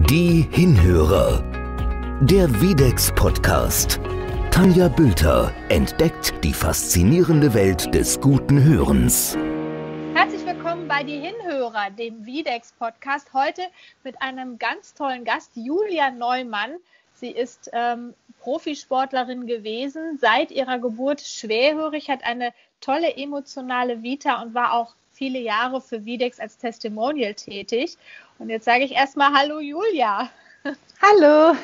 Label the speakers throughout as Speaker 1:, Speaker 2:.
Speaker 1: Die Hinhörer. Der Videx-Podcast. Tanja Bülter entdeckt die faszinierende Welt des guten Hörens.
Speaker 2: Herzlich willkommen bei Die Hinhörer, dem Videx-Podcast. Heute mit einem ganz tollen Gast, Julia Neumann. Sie ist Profisportlerin gewesen, seit ihrer Geburt schwerhörig, hat eine tolle emotionale Vita und war auch viele Jahre für Videx als Testimonial tätig. Und jetzt sage ich erstmal Hallo Julia.
Speaker 3: Hallo.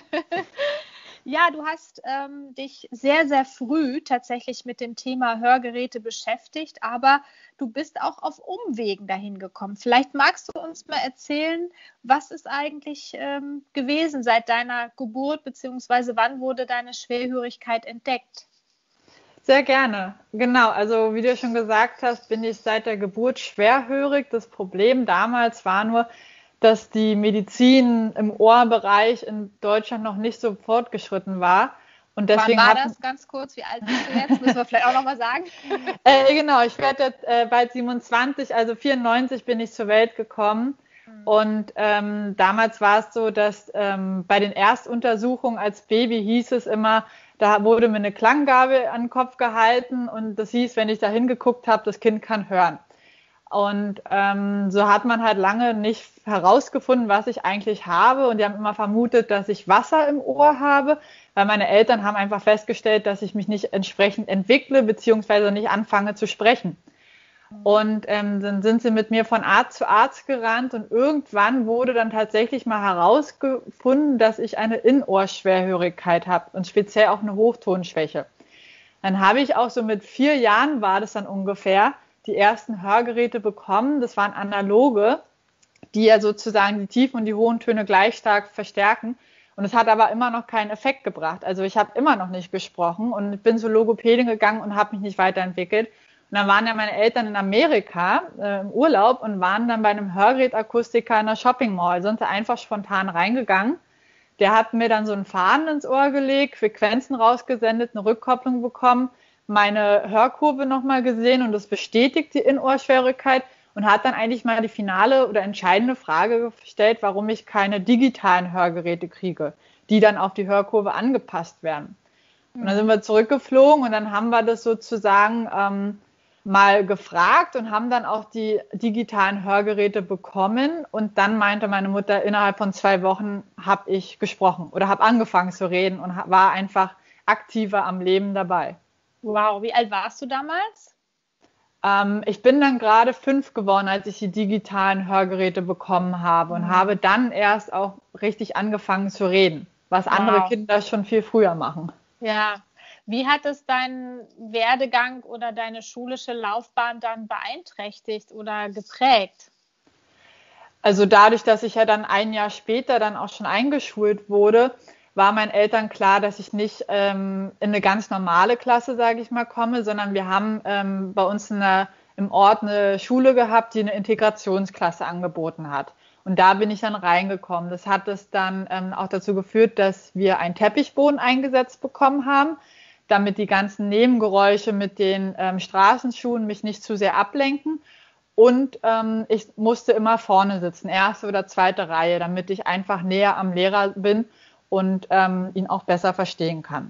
Speaker 2: Ja, du hast dich sehr, sehr früh tatsächlich mit dem Thema Hörgeräte beschäftigt, aber du bist auch auf Umwegen dahin gekommen. Vielleicht magst du uns mal erzählen, was ist eigentlich gewesen seit deiner Geburt, beziehungsweise wann wurde deine Schwerhörigkeit entdeckt?
Speaker 3: Sehr gerne. Genau, also wie du schon gesagt hast, bin ich seit der Geburt schwerhörig. Das Problem damals war nur, dass die Medizin im Ohrbereich in Deutschland noch nicht so fortgeschritten war. Und deswegen
Speaker 2: wann war das ganz kurz? Wie alt bist du jetzt? Müssen wir vielleicht auch nochmal sagen.
Speaker 3: Genau, ich werde jetzt bald 27, also 94 bin ich zur Welt gekommen. Und damals war es so, dass bei den Erstuntersuchungen als Baby hieß es immer, da wurde mir eine Klanggabel an den Kopf gehalten und das hieß, wenn ich da hingeguckt habe, das Kind kann hören. Und so hat man halt lange nicht herausgefunden, was ich eigentlich habe. Und die haben immer vermutet, dass ich Wasser im Ohr habe, weil meine Eltern haben einfach festgestellt, dass ich mich nicht entsprechend entwickle, beziehungsweise nicht anfange zu sprechen. Und dann sind sie mit mir von Arzt zu Arzt gerannt und irgendwann wurde dann tatsächlich mal herausgefunden, dass ich eine Innenohrschwerhörigkeit habe und speziell auch eine Hochtonschwäche. Dann habe ich auch so mit 4 Jahren war das dann ungefähr, die ersten Hörgeräte bekommen. Das waren analoge, die ja sozusagen die tiefen und die hohen Töne gleich stark verstärken. Und es hat aber immer noch keinen Effekt gebracht. Also ich habe immer noch nicht gesprochen und ich bin zur Logopädin gegangen und habe mich nicht weiterentwickelt. Und dann waren ja meine Eltern in Amerika im Urlaub und waren dann bei einem Hörgerätakustiker in der Shopping Mall. Sind sie einfach spontan reingegangen. Der hat mir dann so einen Faden ins Ohr gelegt, Frequenzen rausgesendet, eine Rückkopplung bekommen, meine Hörkurve nochmal gesehen und das bestätigt die Innenohrschwerhörigkeit und hat dann eigentlich mal die finale oder entscheidende Frage gestellt, warum ich keine digitalen Hörgeräte kriege, die dann auf die Hörkurve angepasst werden. Und dann sind wir zurückgeflogen und dann haben wir das sozusagen mal gefragt und haben dann auch die digitalen Hörgeräte bekommen und dann meinte meine Mutter, innerhalb von 2 Wochen habe ich gesprochen oder habe angefangen zu reden und war einfach aktiver am Leben dabei.
Speaker 2: Wow, wie alt warst du damals?
Speaker 3: Ich bin dann gerade 5 geworden, als ich die digitalen Hörgeräte bekommen habe und habe dann erst auch richtig angefangen zu reden, was andere Kinder schon viel früher machen.
Speaker 2: Ja. Wie hat es deinen Werdegang oder deine schulische Laufbahn dann beeinträchtigt oder geprägt?
Speaker 3: Also dadurch, dass ich ja dann 1 Jahr später dann auch schon eingeschult wurde, war meinen Eltern klar, dass ich nicht in eine ganz normale Klasse, sage ich mal, komme, sondern wir haben bei uns im Ort eine Schule gehabt, die eine Integrationsklasse angeboten hat. Und da bin ich dann reingekommen. Das hat es dann auch dazu geführt, dass wir einen Teppichboden eingesetzt bekommen haben, damit die ganzen Nebengeräusche mit den Straßenschuhen mich nicht zu sehr ablenken. Und ich musste immer vorne sitzen, 1. oder 2. Reihe, damit ich einfach näher am Lehrer bin und ihn auch besser verstehen kann.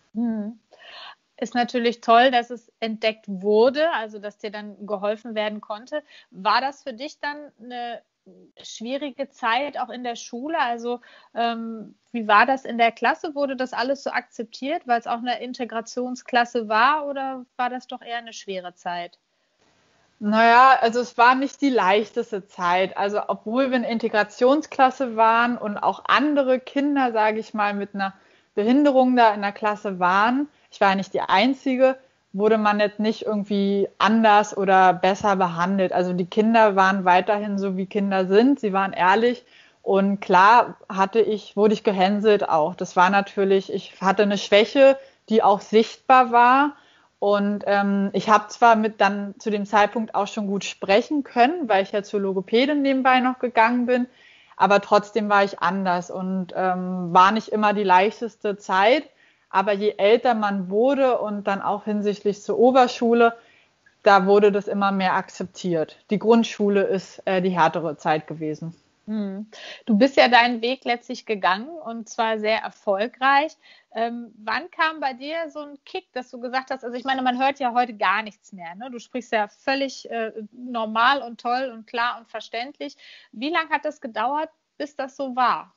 Speaker 2: Ist natürlich toll, dass es entdeckt wurde, also dass dir dann geholfen werden konnte. War das für dich dann eine schwierige Zeit auch in der Schule? Also wie war das in der Klasse? Wurde das alles so akzeptiert, weil es auch eine Integrationsklasse war oder war das doch eher eine schwere Zeit?
Speaker 3: Naja, also es war nicht die leichteste Zeit. Also obwohl wir eine Integrationsklasse waren und auch andere Kinder, sage ich mal, mit einer Behinderung da in der Klasse waren, ich war ja nicht die Einzige, wurde man jetzt nicht irgendwie anders oder besser behandelt. Also die Kinder waren weiterhin so, wie Kinder sind. Sie waren ehrlich und klar wurde ich gehänselt auch. Das war natürlich, ich hatte eine Schwäche, die auch sichtbar war. Und ich habe zwar dann zu dem Zeitpunkt auch schon gut sprechen können, weil ich ja zur Logopädin nebenbei noch gegangen bin, aber trotzdem war ich anders und war nicht immer die leichteste Zeit. Aber je älter man wurde und dann auch hinsichtlich zur Oberschule, da wurde das immer mehr akzeptiert. Die Grundschule ist die härtere Zeit gewesen.
Speaker 2: Du bist ja deinen Weg letztlich gegangen und zwar sehr erfolgreich. Wann kam bei dir so ein Kick, dass du gesagt hast, also ich meine, man hört ja heute gar nichts mehr, ne? Du sprichst ja völlig normal und toll und klar und verständlich. Wie lange hat das gedauert, bis das so war?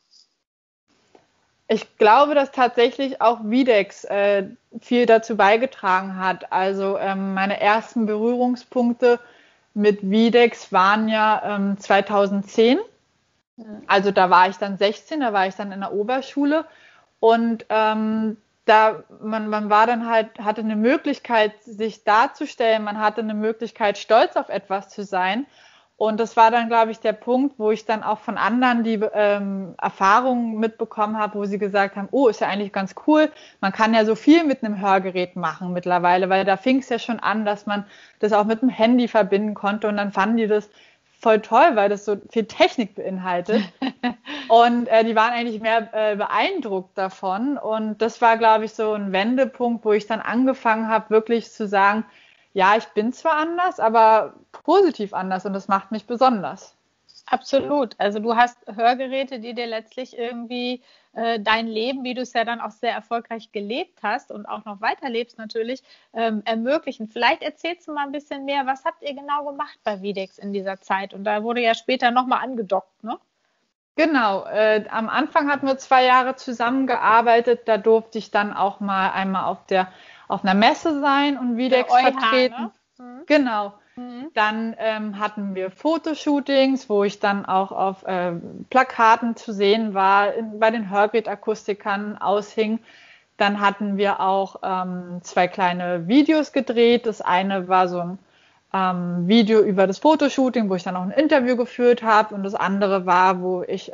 Speaker 3: Ich glaube, dass tatsächlich auch Videx viel dazu beigetragen hat. Also meine ersten Berührungspunkte mit Videx waren ja 2010. Also da war ich dann 16, da war ich dann in der Oberschule und man war dann halt, hatte eine Möglichkeit, sich darzustellen, man hatte eine Möglichkeit, stolz auf etwas zu sein. Und das war dann, glaube ich, der Punkt, wo ich dann auch von anderen die Erfahrungen mitbekommen habe, wo sie gesagt haben, oh, ist ja eigentlich ganz cool, man kann ja so viel mit einem Hörgerät machen mittlerweile, weil da fing es ja schon an, dass man das auch mit dem Handy verbinden konnte und dann fanden die das voll toll, weil das so viel Technik beinhaltet. Und die waren eigentlich mehr beeindruckt davon. Und das war, glaube ich, so ein Wendepunkt, wo ich dann angefangen habe, wirklich zu sagen, ja, ich bin zwar anders, aber positiv anders und das macht mich besonders.
Speaker 2: Absolut. Also du hast Hörgeräte, die dir letztlich irgendwie dein Leben, wie du es ja dann auch sehr erfolgreich gelebt hast und auch noch weiterlebst natürlich, ermöglichen. Vielleicht erzählst du mal ein bisschen mehr, was habt ihr genau gemacht bei Videx in dieser Zeit? Und da wurde ja später nochmal angedockt, ne?
Speaker 3: Genau, am Anfang hatten wir 2 Jahre zusammengearbeitet, da durfte ich dann auch mal einmal auf einer Messe sein und Videx vertreten. Ne? Genau. Dann hatten wir Fotoshootings, wo ich dann auch auf Plakaten zu sehen war, bei den Hörgerätakustikern aushing. Dann hatten wir auch 2 kleine Videos gedreht. Das eine war so ein Video über das Fotoshooting, wo ich dann auch ein Interview geführt habe. Und das andere war, wo ich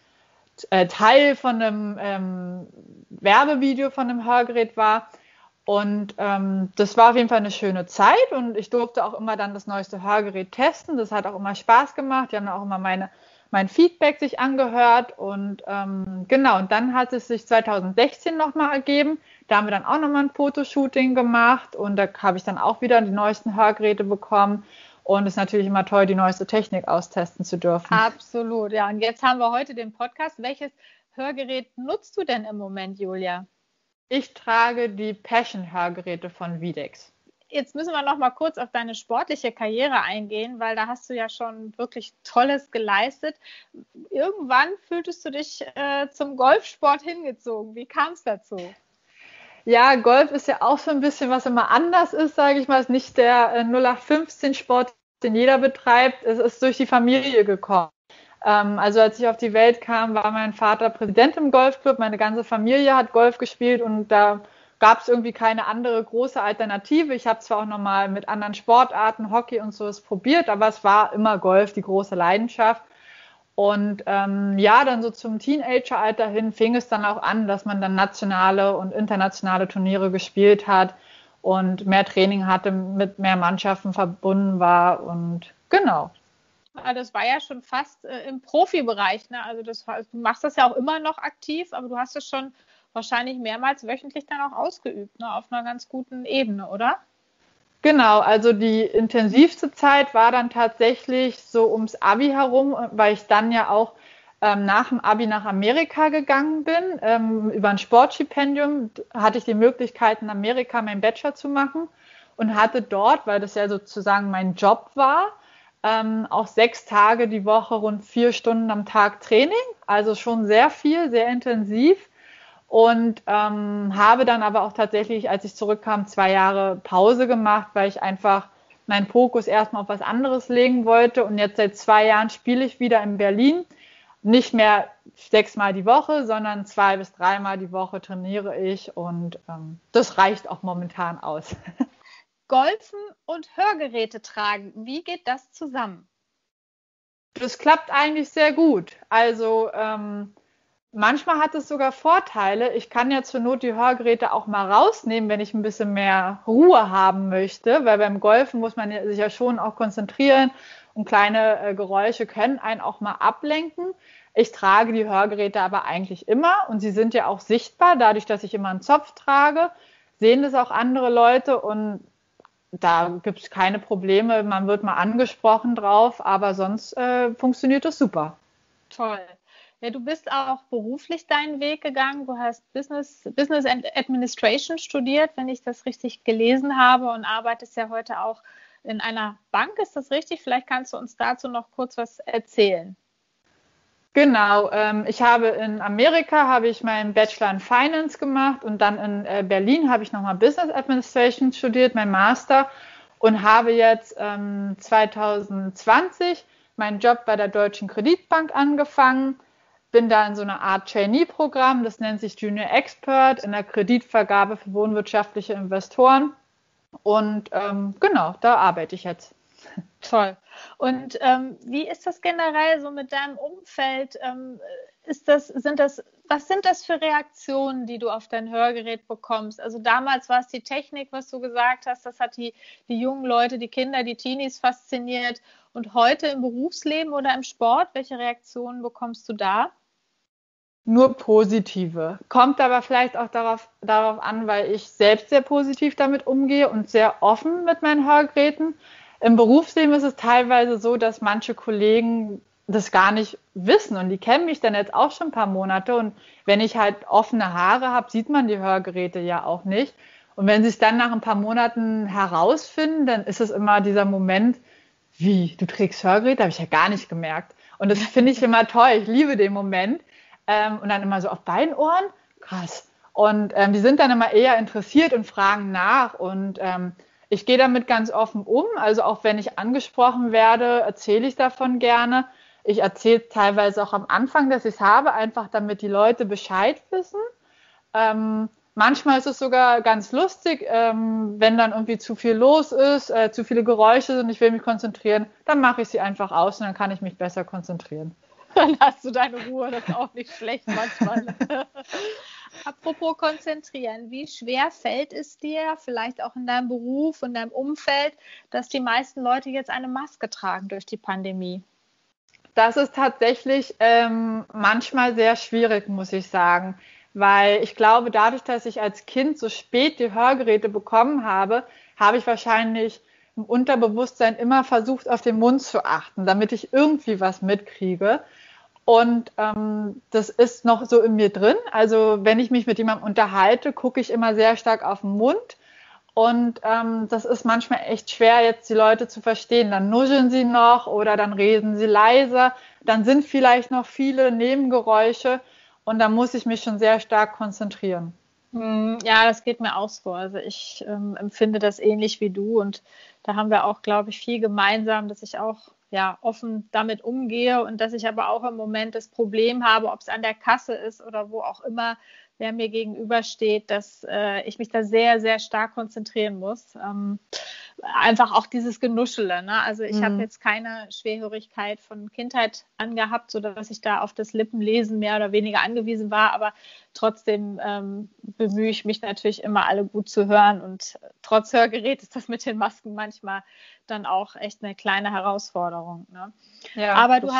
Speaker 3: Teil von einem Werbevideo von einem Hörgerät war. Und das war auf jeden Fall eine schöne Zeit und ich durfte auch immer dann das neueste Hörgerät testen. Das hat auch immer Spaß gemacht. Die haben auch immer mein Feedback sich angehört und genau. Und dann hat es sich 2016 nochmal ergeben. Da haben wir dann auch nochmal ein Fotoshooting gemacht und da habe ich dann auch wieder die neuesten Hörgeräte bekommen. Und es ist natürlich immer toll, die neueste Technik austesten zu dürfen.
Speaker 2: Absolut, ja. Und jetzt haben wir heute den Podcast. Welches Hörgerät nutzt du denn im Moment, Julia?
Speaker 3: Ich trage die Passion-Hörgeräte von Videx.
Speaker 2: Jetzt müssen wir noch mal kurz auf deine sportliche Karriere eingehen, weil da hast du ja schon wirklich Tolles geleistet. Irgendwann fühltest du dich zum Golfsport hingezogen. Wie kam es dazu?
Speaker 3: Ja, Golf ist ja auch so ein bisschen, was immer anders ist, sage ich mal. Es ist nicht der 0815-Sport, den jeder betreibt. Es ist durch die Familie gekommen. Also als ich auf die Welt kam, war mein Vater Präsident im Golfclub. Meine ganze Familie hat Golf gespielt und da gab es irgendwie keine andere große Alternative. Ich habe zwar auch nochmal mit anderen Sportarten, Hockey und so probiert, aber es war immer Golf, die große Leidenschaft. Und ja, dann so zum Teenageralter hin fing es dann auch an, dass man dann nationale und internationale Turniere gespielt hat und mehr Training hatte, mit mehr Mannschaften verbunden war und genau.
Speaker 2: Das war ja schon fast im Profibereich, ne? Also du machst das ja auch immer noch aktiv, aber du hast es schon wahrscheinlich mehrmals wöchentlich dann auch ausgeübt, ne? Auf einer ganz guten Ebene, oder?
Speaker 3: Genau, also die intensivste Zeit war dann tatsächlich so ums Abi herum, weil ich dann ja auch nach dem Abi nach Amerika gegangen bin. Über ein Sportstipendium hatte ich die Möglichkeit, in Amerika meinen Bachelor zu machen und hatte dort, weil das ja sozusagen mein Job war, auch 6 Tage die Woche, rund 4 Stunden am Tag Training, also schon sehr viel, sehr intensiv. Und habe dann aber auch tatsächlich, als ich zurückkam, 2 Jahre Pause gemacht, weil ich einfach meinen Fokus erstmal auf was anderes legen wollte. Und jetzt seit 2 Jahren spiele ich wieder in Berlin. Nicht mehr 6-mal die Woche, sondern 2 bis 3-mal die Woche trainiere ich. Und das reicht auch momentan aus.
Speaker 2: Golfen und Hörgeräte tragen, wie geht das zusammen?
Speaker 3: Das klappt eigentlich sehr gut. Also manchmal hat es sogar Vorteile. Ich kann ja zur Not die Hörgeräte auch mal rausnehmen, wenn ich ein bisschen mehr Ruhe haben möchte, weil beim Golfen muss man sich ja schon auch konzentrieren und kleine Geräusche können einen auch mal ablenken. Ich trage die Hörgeräte aber eigentlich immer und sie sind ja auch sichtbar, dadurch, dass ich immer einen Zopf trage, sehen das auch andere Leute und da gibt es keine Probleme. Man wird mal angesprochen drauf, aber sonst funktioniert das super.
Speaker 2: Toll. Ja, du bist auch beruflich deinen Weg gegangen. Du hast Business and Administration studiert, wenn ich das richtig gelesen habe, und arbeitest ja heute auch in einer Bank. Ist das richtig? Vielleicht kannst du uns dazu noch kurz was erzählen.
Speaker 3: Genau, ich habe in Amerika meinen Bachelor in Finance gemacht und dann in Berlin habe ich nochmal Business Administration studiert, mein Master, und habe jetzt 2020 meinen Job bei der Deutschen Kreditbank angefangen. Bin da in so einer Art Trainee-Programm, das nennt sich Junior Expert in der Kreditvergabe für wohnwirtschaftliche Investoren. Und genau, da arbeite ich jetzt.
Speaker 2: Toll. Und wie ist das generell so mit deinem Umfeld? Was sind das für Reaktionen, die du auf dein Hörgerät bekommst? Also damals war es die Technik, was du gesagt hast, das hat die jungen Leute, die Kinder, die Teenies fasziniert. Und heute im Berufsleben oder im Sport, welche Reaktionen bekommst du da?
Speaker 3: Nur positive. Kommt aber vielleicht auch darauf an, weil ich selbst sehr positiv damit umgehe und sehr offen mit meinen Hörgeräten. Im Berufsleben ist es teilweise so, dass manche Kollegen das gar nicht wissen und die kennen mich dann jetzt auch schon ein paar Monate, und wenn ich halt offene Haare habe, sieht man die Hörgeräte ja auch nicht. Und wenn sie es dann nach ein paar Monaten herausfinden, dann ist es immer dieser Moment, wie, du trägst Hörgeräte? Habe ich ja gar nicht gemerkt. Und das finde ich immer toll, ich liebe den Moment. Und dann immer so auf beiden Ohren, krass. Und die sind dann immer eher interessiert und fragen nach, und ich gehe damit ganz offen um, also auch wenn ich angesprochen werde, erzähle ich davon gerne. Ich erzähle teilweise auch am Anfang, dass ich es habe, einfach damit die Leute Bescheid wissen. Manchmal ist es sogar ganz lustig, wenn dann irgendwie zu viel los ist, zu viele Geräusche sind, ich will mich konzentrieren, dann mache ich sie einfach aus und dann kann ich mich besser konzentrieren.
Speaker 2: Dann hast du deine Ruhe, das ist auch nicht schlecht manchmal. Apropos konzentrieren, wie schwer fällt es dir, vielleicht auch in deinem Beruf, in deinem Umfeld, dass die meisten Leute jetzt eine Maske tragen durch die Pandemie?
Speaker 3: Das ist tatsächlich manchmal sehr schwierig, muss ich sagen, weil ich glaube, dadurch, dass ich als Kind so spät die Hörgeräte bekommen habe, habe ich wahrscheinlich im Unterbewusstsein immer versucht, auf den Mund zu achten, damit ich irgendwie was mitkriege. Und das ist noch so in mir drin. Also wenn ich mich mit jemandem unterhalte, gucke ich immer sehr stark auf den Mund. Und das ist manchmal echt schwer, jetzt die Leute zu verstehen. Dann nuscheln sie noch oder dann reden sie leiser. Dann sind vielleicht noch viele Nebengeräusche und da muss ich mich schon sehr stark konzentrieren.
Speaker 2: Ja, das geht mir auch so. Also ich empfinde das ähnlich wie du, und da haben wir auch, glaube ich, viel gemeinsam, dass ich auch offen damit umgehe und dass ich aber auch im Moment das Problem habe, ob es an der Kasse ist oder wo auch immer, wer mir gegenübersteht, dass ich mich da sehr, sehr stark konzentrieren muss. Einfach auch dieses Genuschele, ne? Also ich habe jetzt keine Schwerhörigkeit von Kindheit an gehabt, sodass ich da auf das Lippenlesen mehr oder weniger angewiesen war, aber trotzdem bemühe ich mich natürlich immer, alle gut zu hören, und trotz Hörgerät ist das mit den Masken manchmal dann auch echt eine kleine Herausforderung, ne?
Speaker 3: Ja,
Speaker 2: aber du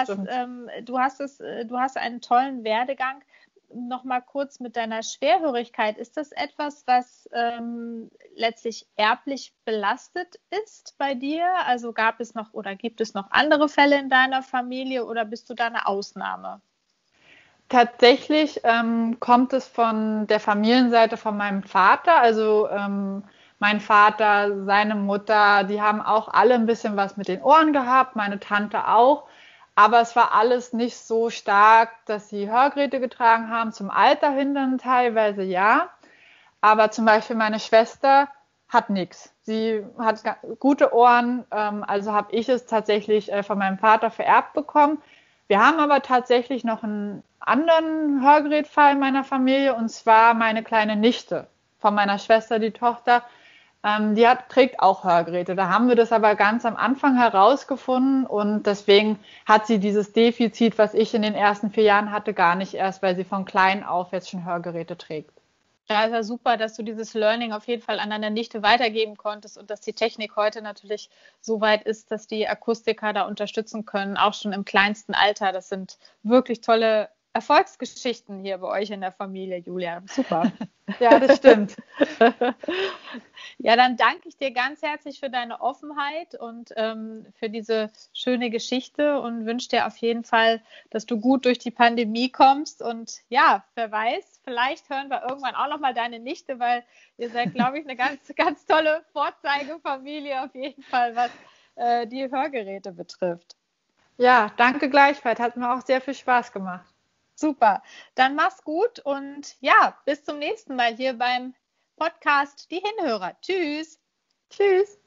Speaker 2: hast einen tollen Werdegang. Noch mal kurz mit deiner Schwerhörigkeit. Ist das etwas, was letztlich erblich belastet ist bei dir? Also gab es noch oder gibt es noch andere Fälle in deiner Familie oder bist du da eine Ausnahme?
Speaker 3: Tatsächlich kommt es von der Familienseite von meinem Vater. Also mein Vater, seine Mutter, die haben auch alle ein bisschen was mit den Ohren gehabt, meine Tante auch. Aber es war alles nicht so stark, dass sie Hörgeräte getragen haben. Zum Alter hin dann teilweise ja. Aber zum Beispiel meine Schwester hat nichts. Sie hat gute Ohren, also habe ich es tatsächlich von meinem Vater vererbt bekommen. Wir haben aber tatsächlich noch einen anderen Hörgerätfall in meiner Familie, und zwar meine kleine Nichte von meiner Schwester, die Tochter. Die trägt auch Hörgeräte. Da haben wir das aber ganz am Anfang herausgefunden, und deswegen hat sie dieses Defizit, was ich in den ersten 4 Jahren hatte, gar nicht erst, weil sie von klein auf jetzt schon Hörgeräte trägt.
Speaker 2: Ja, ist ja super, dass du dieses Learning auf jeden Fall an deine Nichte weitergeben konntest und dass die Technik heute natürlich so weit ist, dass die Akustiker da unterstützen können, auch schon im kleinsten Alter. Das sind wirklich tolle Erfolgsgeschichten hier bei euch in der Familie, Julia. Super.
Speaker 3: Ja, das stimmt.
Speaker 2: Ja, dann danke ich dir ganz herzlich für deine Offenheit und für diese schöne Geschichte und wünsche dir auf jeden Fall, dass du gut durch die Pandemie kommst. Und ja, wer weiß, vielleicht hören wir irgendwann auch nochmal deine Nichte, weil ihr seid, glaube ich, eine ganz, ganz tolle Vorzeigefamilie auf jeden Fall, was die Hörgeräte betrifft.
Speaker 3: Ja, danke gleichfalls. Hat mir auch sehr viel Spaß gemacht.
Speaker 2: Super, dann mach's gut und ja, bis zum nächsten Mal hier beim Podcast Die Hinhörer. Tschüss.
Speaker 3: Tschüss.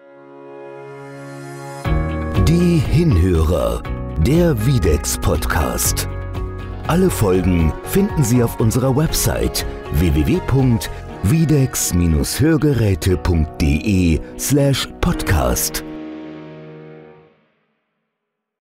Speaker 1: Die Hinhörer, der Widex-Podcast. Alle Folgen finden Sie auf unserer Website www.widex-hörgeräte.de/podcast.